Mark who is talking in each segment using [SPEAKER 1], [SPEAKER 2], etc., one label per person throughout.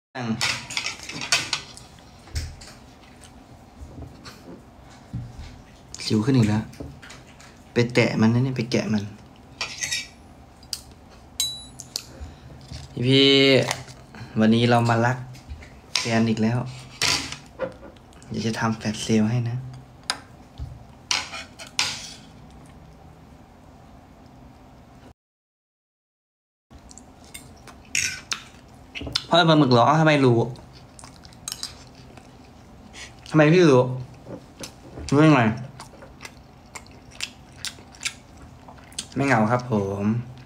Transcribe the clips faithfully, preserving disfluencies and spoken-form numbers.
[SPEAKER 1] สิวขึ้นอีกแล้วไปแตะมันนะเนี่ยไปแกะมันพี่วันนี้เรามาลักแฟนอีกแล้วอยากจะทำแฟลชเซลให้นะเพราะปลาหมึกเหรอทำไมรู้ทำไมพี่รู้รู้ยังไงไม่เหงาครับผม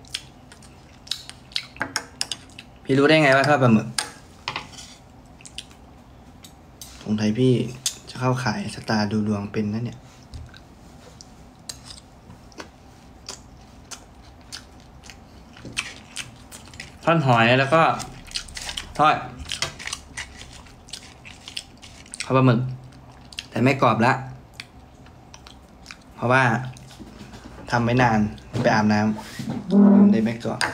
[SPEAKER 1] พี่รู้ได้ไงว่าทอดปลาหมึกสงสัยพี่จะเข้าขายสตาร์ดูดวงเป็นนะเนี่ยทอดหอยแล้วก็ทอดข้าวปลาหมึกแต่ไม่กรอบละเพราะว่าทำไม่นานไปอาบน้ำเลยไม่กรอบ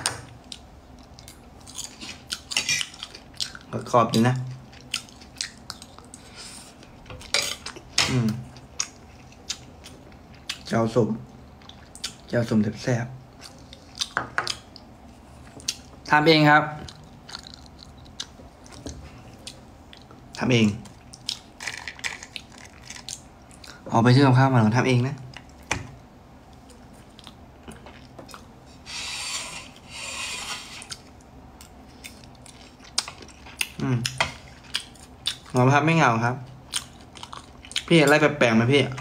[SPEAKER 1] ก็กรอบดีนะอืมเจ้าสุ่มเจ้าสุ่มแซ่บทำเองครับทำเองออกไปซื้อกับข้าวมาหรือทำเองนะอืมหมอครับไม่เหงาครับพี่อะไรแปลกๆไหมพี่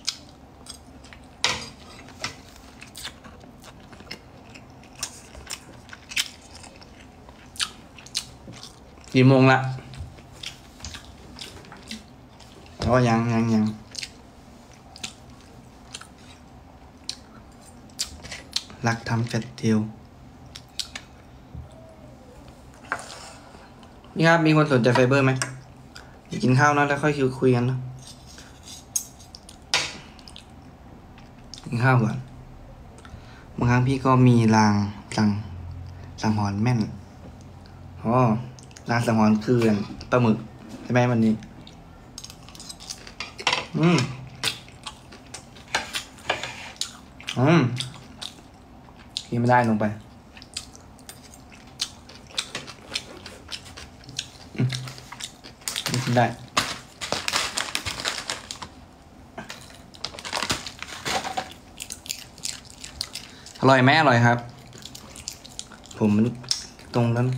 [SPEAKER 1] กี่โมงละอ๋อยังยังยังรักทำแฟตเดียวนี่ครับมีคนสนใจไฟเบอร์ไหมกินข้าวนะแล้วค่อยคุยกันนะกินข้าวก่อนบางครั้งพี่ก็มีลางสังสังหรณ์แม่นอ๋อลางสังหรณ์คือปลาหมึกใช่ไหมวันนี้อืมอืมกินไม่ได้ลงไปอืมกินได้อร่อยไหมอร่อยครับผมมันตรงนั้น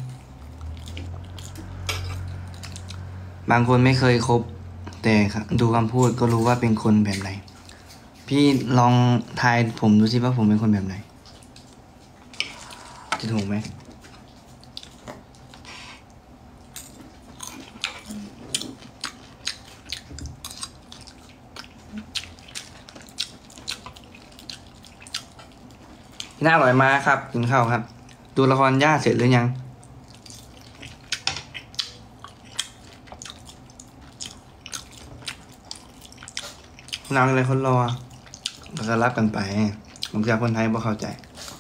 [SPEAKER 1] บางคนไม่เคยคบแต่ดูคำพูดก็รู้ว่าเป็นคนแบบไหนพี่ลองทายผมดูสิว่าผมเป็นคนแบบไหนจะถูกไหมน่าอร่อยมากครับกินข้าวครับดูละครย่าเสร็จหรือยังนางอะไรคนรอเราก็รับกันไปบางทีคนไทยบ่เข้าใจ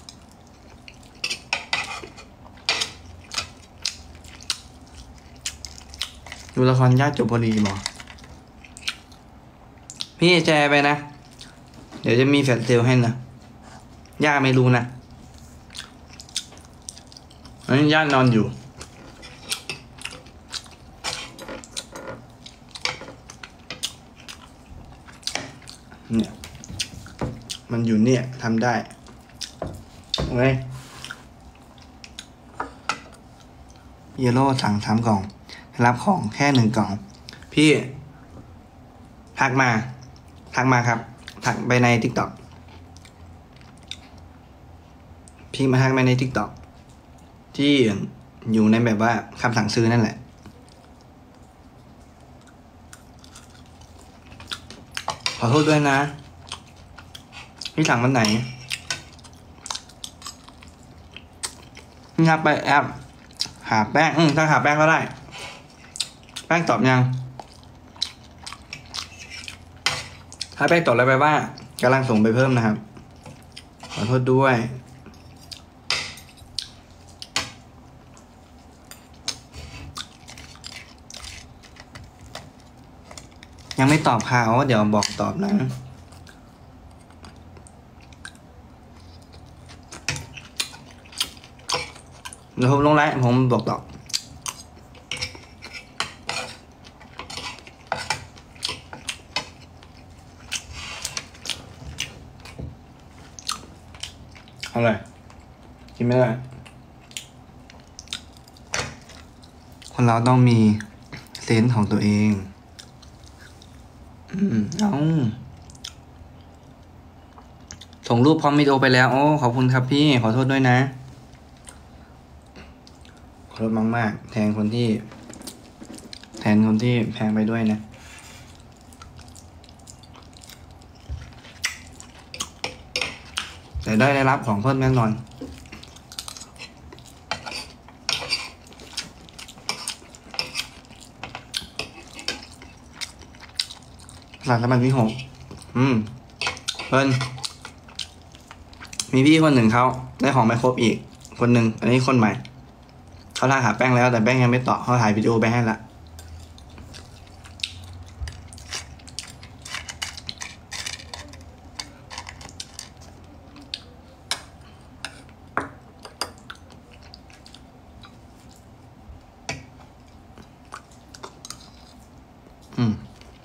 [SPEAKER 1] ดูละครย่าจบพอดีบอกพี่แชร์ไปนะเดี๋ยวจะมีแฟลชเซลให้นะย่าไม่รู้นะตอนนี้ย่านอนอยู่เนี่ยมันอยู่เนี่ยทำได้โอเคเยลโล่สั่งสามกล่องรับของแค่หนึ่งกล่องพี่ทักมาทักมาครับทักไปใน ติ๊กต็อก พี่มาทักไปใน ติ๊กต็อก ที่อยู่ในแบบว่าคำสั่งซื้อนั่นแหละขอโทษด้วยนะพี่สั่งวันไหนพี่ทักไปแอปหาแป้งอืมถ้าหาแป้งก็ได้แป้งตอบยังถ้าแป้งตอบแล้วไปว่ากำลังส่งไปเพิ่มนะครับขอโทษด้วยยังไม่ตอบค่ะอ๋อเดี๋ยวบอกตอบนะเดี๋ยวผมลงไลน์ผมบอกตอบอะไรกินไม่ได้คนเราต้องมีเซนส์ของตัวเองอืมเอาส่งรูปพร้อมวิดีโอไปแล้วโอ้ขอบคุณครับพี่ขอโทษด้วยนะขอโทษมากๆแทนคนที่แทนคนที่แพงไปด้วยนะแต่ได้ได้รับของเพิ่มแน่นอนหลังสมัยที่หกอืมเพิ่นมีพี่คนหนึ่งเขาได้ของไม่ครบอีกคนหนึ่งอันนี้คนใหม่เขาทักหาแป้งแล้วแต่แป้งยังไม่ตอบเขาถ่ายวิดีโอไปให้ละอืม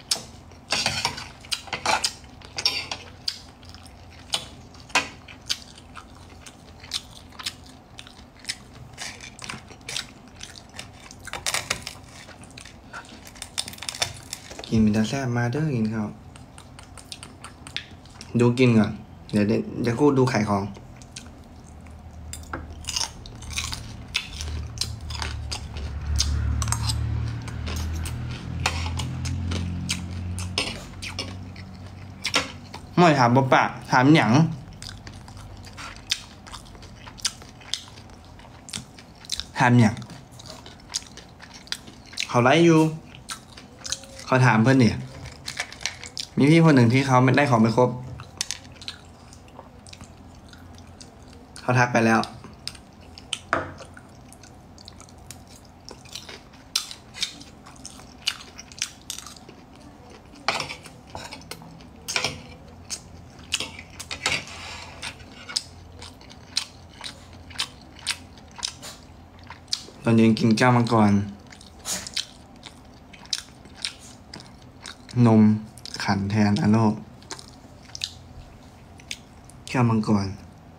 [SPEAKER 1] กินเป็นตาแซ่บมาเด้อกินข้าวดูกินก่อนเดี๋ยวเดี๋ยวกูดูไข่ของไม่ถามบ๊ปะถามหยังถามหยังเขาไลฟ์อยู่เขาถามเพื่อนเนี่ยมีพี่คนหนึ่งที่เขาไม่ได้ของไม่ครบเขาทักไปแล้วตอนเย็นกินแก้วมังกรนมขันแทนอโลแก้วมังกร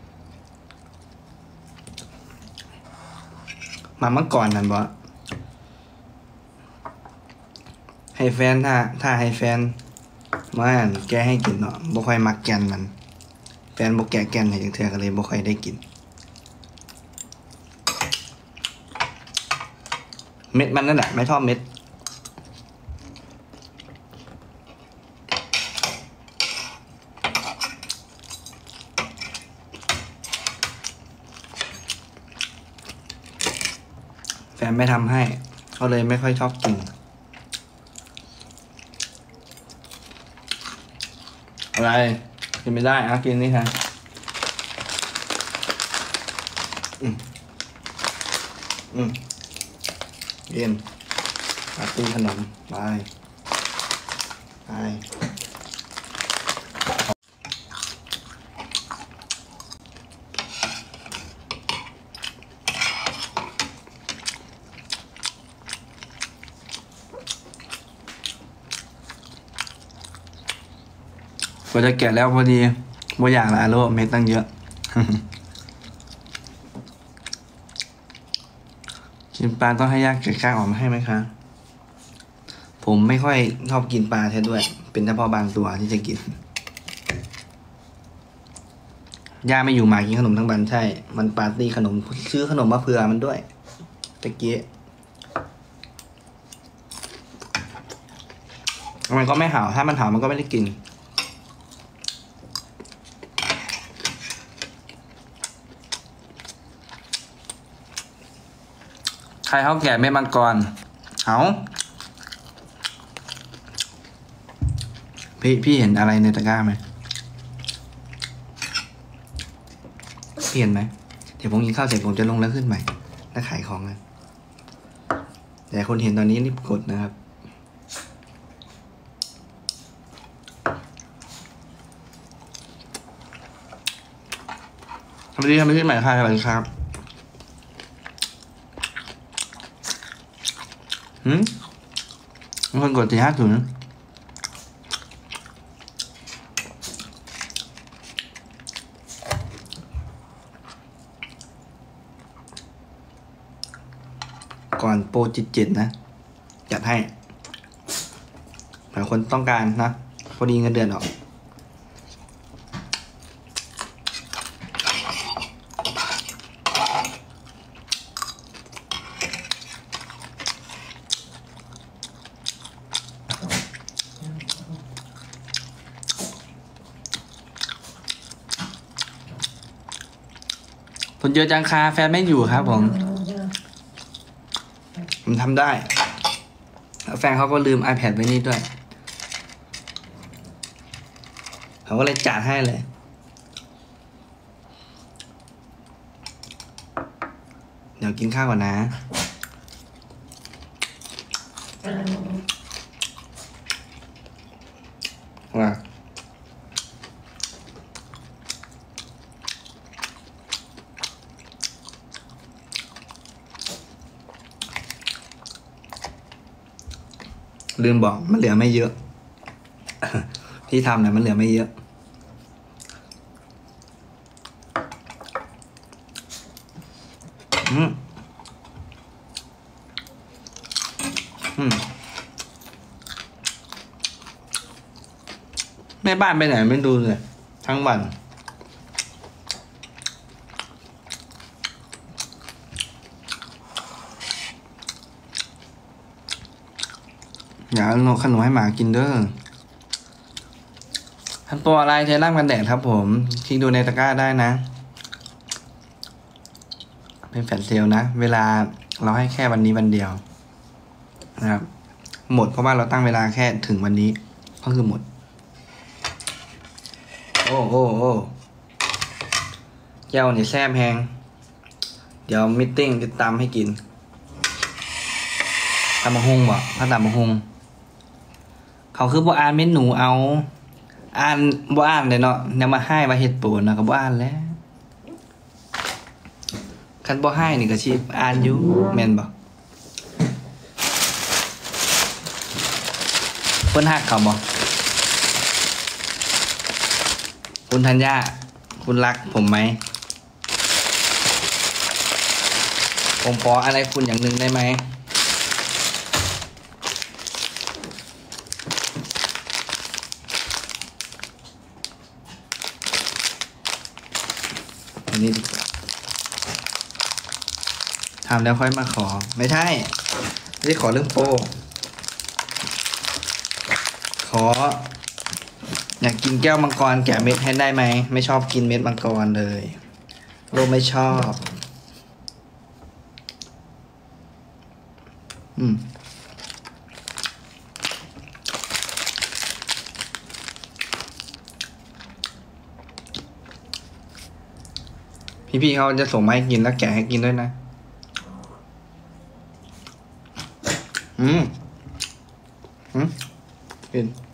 [SPEAKER 1] มาเมื่อก่อนนั่นบ่ให้แฟนถ้าถ้าให้แฟนมาแกให้กินเนาะบ่ค่อยมักแกนมันแฟนบ่แกะแกนให้จังเทื่อก็เลยบ่ค่อยได้กินเม็ดมันนั่นแหละไม่ชอบเม็ดแฟนไม่ทำให้เขาเลยไม่ค่อยชอบกินอะไรกินไม่ได้อ่ะกินนี่ค่ะอืมอืมกินปาร์ตี้ขนมไปไปกว่าจะแกะแล้วพอดีบ่อยากละโลเม็ดตั้งเยอะ กินปลาต้องให้ยากแกะกล้างออกมาให้ไหมคะผมไม่ค่อยชอบกินปลาแท้ด้วยเป็นเฉพาะบางตัวที่จะกินย่าไม่อยู่มากินขนมทั้งวันใช่มันปาร์ตี้ขนมซื้อขนมมาเผื่อมันด้วยตะเกียมันก็ไม่ห่าวถ้ามันห่าวมันก็ไม่ได้กินใครเขาแก่ไม่มังกรเอาพี่พี่เห็นอะไรในตะกร้าไหมพี่เห็นไหมเดี๋ยวผมกินข้าวเสร็จผมจะลงแล้วขึ้นใหม่แล้วขายของกันแต่คนเห็นตอนนี้รีบกดนะครับทำดีทำดีใหม่ค่ะสวัสดีครับหืมมีคนกดสี่ห้าศูนย์ก่อนโปรจิตจิตนะจัดให้หลายคนต้องการนะพอดีเงินเดือนออกคนเยอะจังคาแฟนไม่อยู่ครับผมผมทำได้แฟนเขาก็ลืม iPad ไว้นี่ด้วยเขาก็เลยจัดให้เลยเดี๋ยวกินข้าวก่อนนะว่าลืมบอกมันเหลือไม่เยอะที่ทำเนี่ยมันเหลือไม่เยอะอืมอืมแม่บ้านไปไหนไม่ดูเลยทั้งวันอย่าเอาขนมให้หมากินเด้อทำตัวอะไรเทร่างกันแดดครับผมที่ดูในตะกร้าได้นะเป็นแฟลชเซลนะเวลาเราให้แค่วันนี้วันเดียวนะครับหมดเพราะว่าเราตั้งเวลาแค่ถึงวันนี้ก็คือหมดโอ้โอ้โอ้แก้วนี่แซ่บแฮงเดี๋ยวมิทติ้งติดตามให้กินตำมะฮงบ่ถ้าตำมะฮงเขาคือบ่อ่านเมนูเอาอ่านบ่อ่านเลยเนาะเนี่ยมาให้มาเฮ็ดโปนเนาะก็บ่อ่านแล้วคันบ่ให้นี่ก็สิอ่านอยู่แม่นบ่เพิ่นฮักเขาบ่คุณธัญญาคุณรักผมไหมผมขออะไรคุณอย่างหนึ่งได้ไหมอันนี้ดีกว่าทำแล้วค่อยมาขอไม่ใช่ไม่ได้ขอเรื่องโปรขออยากกินแก้วมังกรแกะเม็ดให้ได้ไหมไม่ชอบกินเม็ดมังกรเลยโลไม่ชอบอืมพี่ๆเขาจะส่งมาให้กินแล้วแกะให้กินด้วยนะอืมอืมกิน